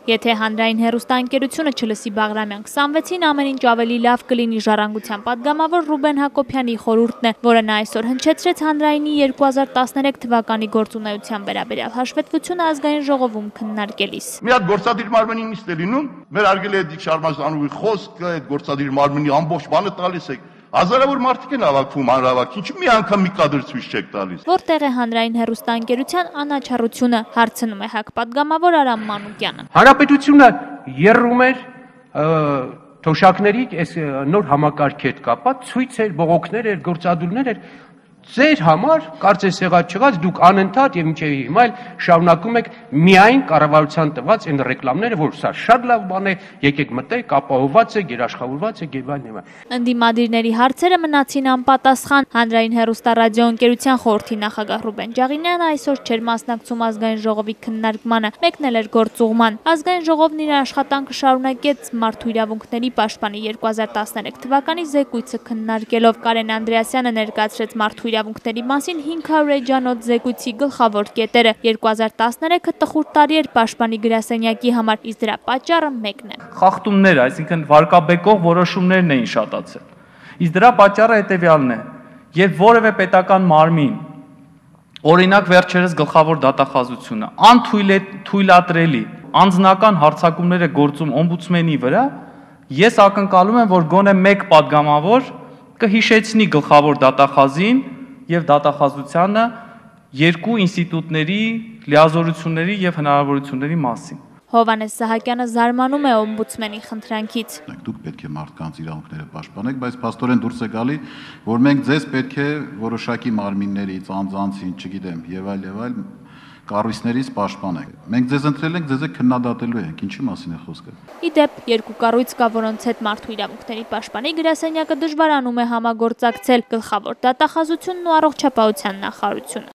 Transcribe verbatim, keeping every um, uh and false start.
Եթե հանրային հեռուստաընկերությունը չլսի Բաղրամյան քսանվեցին, ամեն ինչ ավելի լավ կլինի ժառանգության պատգամավոր Ռուբեն Հակոբյանի խորհուրդն է, որը նա այսօր հնչեցրեց հանրայինի երկու հազար տասներեք թվականի գործունեության վերաբերյալ հաշվետվությունը ազգային ժողովում քննարկելիս։ Մի հատ գործադիր մարմնի նիստ է լինում, մեր արգելի է Շարմազանովի խոսքը, այդ գործադիր մարմնի ամբողջ բանը տալիս եք։ Հազարավոր մարդիկ են հավաքվում հանրավակ, ինչու մի անգամ մի կադր ցույց չեք տալիս։ Որտեղ է հանրային հեռուստաընկերության անաչառությունը, հարցնում է ՀԱԿ պատգամավոր Արամ Մանուկյանը։ Հանրապետությունը եռում էր թոշակների այս նոր համակարգի հետ կապված ցույցեր, բողոքներ էր, գործադուլներ էր։ Ձեր համար կարծես եղած չեղած դուք անընդհատ եւ ինչեւ հիմա էլ շարունակում եք միայն կառավարության տված այն ռեկլամները, որ սա շատ լավ բան է, եկեք մտեք, ապահովված է, երաշխավորված է եւ այլն եւ այլն։ Ընդդիմադիրների հարցերը մնացին անպատասխան։ Հանրային հեռուստառադիոընկերության խորհրդի նախագահ Ռուբեն Ջաղինյանը այսօր չէր մասնակցում ազգային ժողովի քննարկմանը, մեկնել էր գործուղման։ Ազգային ժողովն իր աշխատանքը շարունակեց մարդու իրավունքների պաշտպանի երկու հազար տասներեք թվականի զեկույցը քննարկելով։ Կարեն Անդրեասյանը ներկայացրեց մարդու իրավունքների մասին հինգ հարյուր էջանոց զեկույցի գլխավոր կետերը։ երկու հազար տասներեքը տխուր տարի էր պաշտպանի գրասենյակի համար, իսկ դրա պատճառը մեկն է։ Խախտումներ, այսինքն վարկաբեկող որոշումներն էին շատացել։ Իսկ դրա պատճառը հետևյալն է. երբ որևէ պետական մարմին, օրինակ վերջերս գլխավոր դատախազությունը, անթույլատրելի անձնական հարձակումներ է գործում օմբուդսմենի վրա, ես ակնկալում եմ, որ գոնե մեկ պատգամավոր կհիշեցնի գլխավոր դատախազին եւ դատախազությանը երկու ինստիտուտների լիազորությունների եւ հնարավորությունների մասին։ Հ.Սահակյանը զարմանում է օմբուդսմենի խնդրանքից։ Դուք պետք է մարդկանց իրավունքները պաշտպանեք, բայց փաստորեն դուրս է գալի, որ մենք ձեզ պետք է որոշակի մարմիններից, անձանցին, չգիտեմ, եւ այլ եւ այլ կառույցներից պաշտպանենք։ Մենք ձեզ ընտրել ենք, ձեզ քննադատելու ենք, ինչի մասին է խոսքը։ Ի դեպ, երկու կառույց կա, որոնց հետ մարդու իրավունքների պաշտպանի գրասենյակը դժվարանում է համագործակցել՝ գլխավոր դատախազությունն ու առողջապահության նախարարությունը։